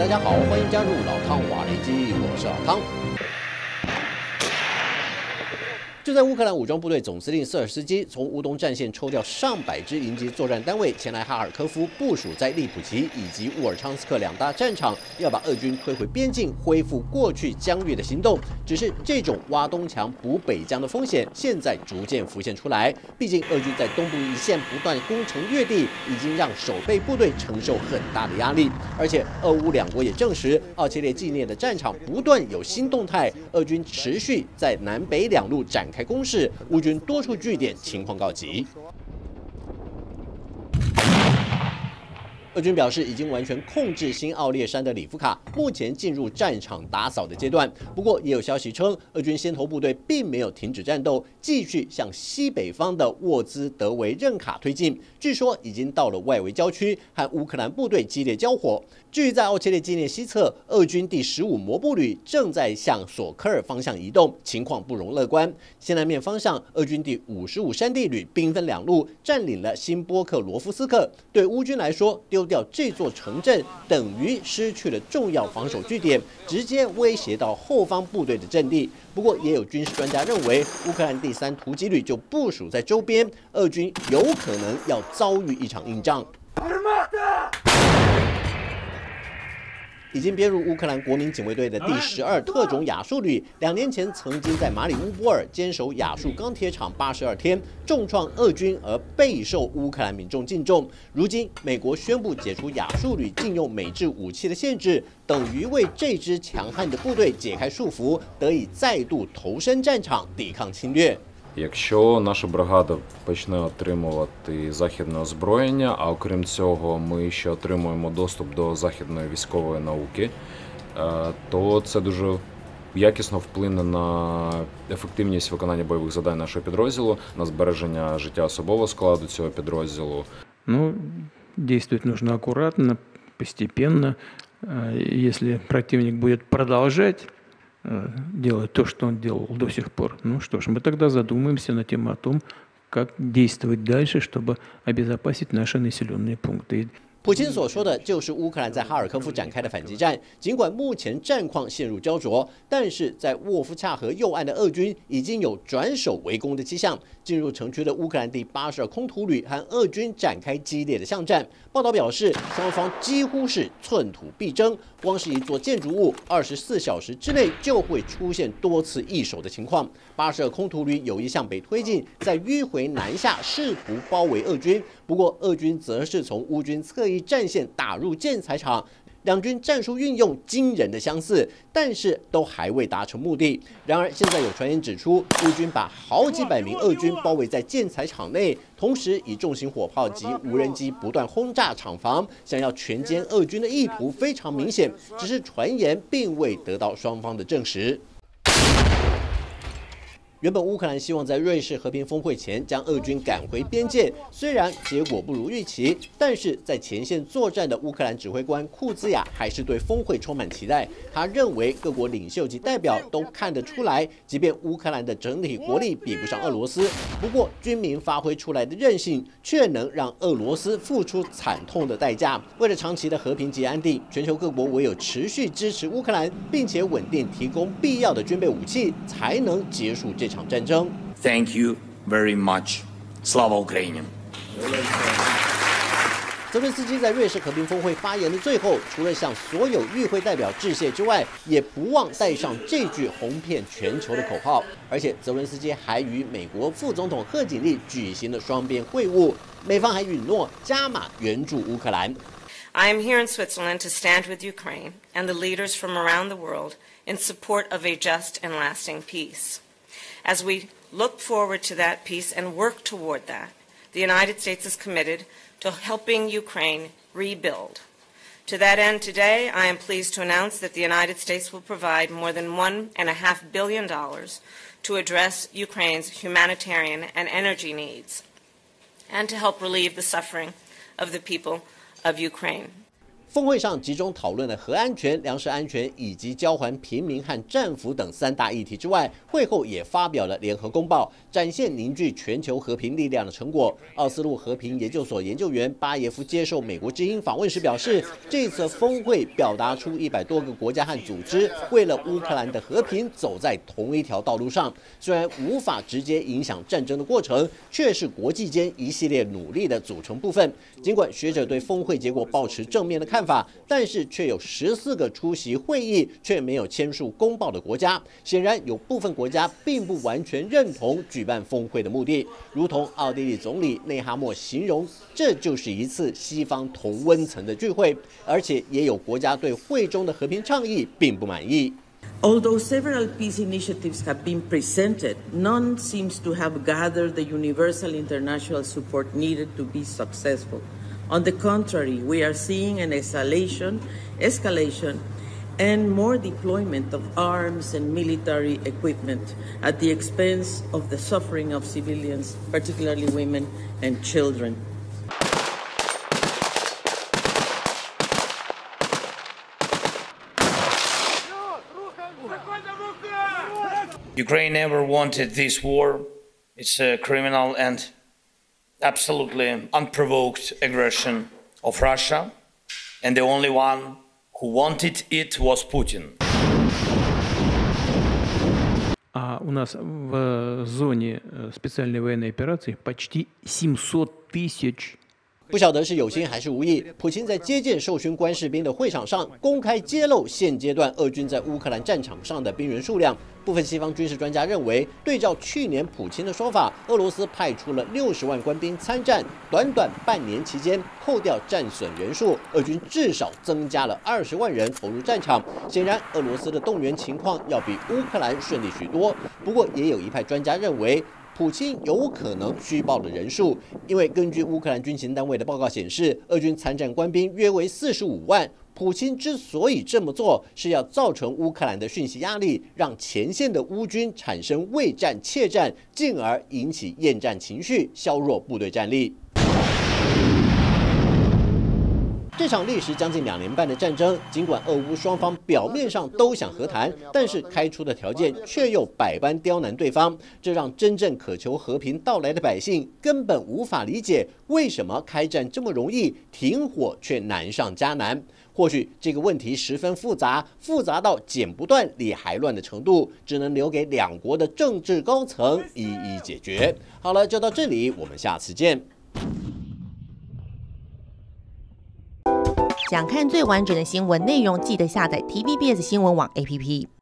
大家好，欢迎加入老汤瓦雷基，我是老汤。就在乌克兰武装部队总司令瑟尔斯基从乌东战线抽调上百支营级作战单位前来哈尔科夫部署在利普奇以及乌尔昌斯克两大战场，要把俄军推回边境，恢复过去疆域的行动。只是这种挖东墙补北疆的风险，现在逐渐浮现出来。毕竟俄军在东部一线不断攻城略地，已经让守备部队承受很大的压力。而且俄乌两国也证实，奥切列纪念的战场不断有新动态，俄军持续在南北两路展开攻势，乌军多处据点情况告急。俄军表示已经完全控制新奥列山的里夫卡，目前进入战场打扫的阶段。不过，也有消息称，俄军先头部队并没有停止战斗，继续向西北方的沃兹德维任卡推进。据说已经到了外围郊区，和乌克兰部队激烈交火。至于在奥切列纪念西侧，俄军第15摩步旅正在向索科尔方向移动，情况不容乐观。西南面方向，俄军第55山地旅兵分两路占领了新波克罗夫斯克。对乌军来说，丢掉这座城镇等于失去了重要防守据点，直接威胁到后方部队的阵地。不过，也有军事专家认为，乌克兰第3突击旅就部署在周边，俄军有可能要遭遇一场硬仗。已经编入乌克兰国民警卫队的第12特种亚速旅，2年前曾经在马里乌波尔坚守亚速钢铁厂82天，重创俄军而备受乌克兰民众敬重。如今，美国宣布解除亚速旅禁用美制武器的限制，等于为这支强悍的部队解开束缚，得以再度投身战场抵抗侵略。 Якщо наша бригада почне отримувати західне озброєння, а окрім цього ми ще отримуємо доступ до західної військової науки, то це дуже якісно вплине на ефективність виконання бойових завдань нашого підрозділу, на збереження життя особового складу цього підрозділу. Ну, действовать нужно аккуратно, постепенно. Если противник будет продолжать делать то, что он делал до сих пор. Ну что ж, мы тогда задумаемся над тем о том, как действовать дальше, чтобы обезопасить наши населенные пункты. 普京所说的就是乌克兰在哈尔科夫展开的反击战。尽管目前战况陷入焦灼，但是在沃夫恰河右岸的俄军已经有转守为攻的迹象。进入城区的乌克兰第82空突旅和俄军展开激烈的巷战。报道表示，双方几乎是寸土必争，光是一座建筑物，24小时之内就会出现多次易手的情况。82空突旅有意向北推进，在迂回南下，试图包围俄军。不过，俄军则是从乌军侧翼战线打入建材厂。两军战术运用惊人的相似，但是都还未达成目的。然而，现在有传言指出，乌军把好几百名俄军包围在建材厂内，同时以重型火炮及无人机不断轰炸厂房，想要全歼俄军的意图非常明显。只是传言并未得到双方的证实。原本乌克兰希望在瑞士和平峰会前将俄军赶回边界，虽然结果不如预期，但是在前线作战的乌克兰指挥官库兹亚还是对峰会充满期待。他认为各国领袖及代表都看得出来，即便乌克兰的整体国力比不上俄罗斯，不过军民发挥出来的韧性却能让俄罗斯付出惨痛的代价。为了长期的和平及安定，全球各国唯有持续支持乌克兰，并且稳定提供必要的军备武器，才能结束这场战争。 Thank you very much. Slava Ukraini! 泽伦斯基在瑞士和平峰会发言的最后，除了向所有与会代表致谢之外，也不忘带上这句红遍全球的口号。而且，泽伦斯基还与美国副总统贺锦丽举行了双边会晤，美方还允诺加码援助乌克兰。 I am here in Switzerland to stand with Ukraine and the leaders from around the world in support of a just and lasting peace. As we look forward to that peace and work toward that, the United States is committed to helping Ukraine rebuild. To that end, today, I am pleased to announce that the United States will provide more than $1.5 billion to address Ukraine's humanitarian and energy needs, and to help relieve the suffering of the people of Ukraine. 峰会上集中讨论了核安全、粮食安全以及交还平民和战俘等3大议题之外，会后也发表了联合公报，展现凝聚全球和平力量的成果。奥斯陆和平研究所研究员巴耶夫接受美国之音访问时表示，这次峰会表达出100多个国家和组织为了乌克兰的和平走在同一条道路上，虽然无法直接影响战争的过程，却是国际间一系列努力的组成部分。尽管学者对峰会结果抱持正面的看法，但是却有14个出席会议却没有签署公报的国家，显然有部分国家并不完全认同举办峰会的目的，如同奥地利总理内哈默形容，这就是一次西方同温层的聚会，而且也有国家对会中的和平倡议并不满意。 Although several peace initiatives have been presented, none seems to have gathered the universal international support needed to be successful. On the contrary, we are seeing an escalation, and more deployment of arms and military equipment at the expense of the suffering of civilians, particularly women and children. Ukraine never wanted this war. It's a criminal and absolutely unprovoked aggression of Russia, and the only one who wanted it was Putin. А у нас в зоне специальной военной операции почти 700 тысяч. 不晓得是有心还是无意，普京在接见受勋官士兵的会场上公开揭露现阶段俄军在乌克兰战场上的兵员数量。部分西方军事专家认为，对照去年普京的说法，俄罗斯派出了60万官兵参战，短短半年期间，扣掉战损人数，俄军至少增加了20万人投入战场。显然，俄罗斯的动员情况要比乌克兰顺利许多。不过，也有一派专家认为，普京有可能虚报了人数，因为根据乌克兰军情单位的报告显示，俄军参战官兵约为45万。普京之所以这么做，是要造成乌克兰的讯息压力，让前线的乌军产生畏战怯战，进而引起厌战情绪，削弱部队战力。这场历时将近2年半的战争，尽管俄乌双方表面上都想和谈，但是开出的条件却又百般刁难对方，这让真正渴求和平到来的百姓根本无法理解，为什么开战这么容易，停火却难上加难。或许这个问题十分复杂，复杂到剪不断理还乱的程度，只能留给两国的政治高层一一解决。好了，就到这里，我们下次见。 想看最完整的新闻内容，记得下载 TVBS 新闻网 APP。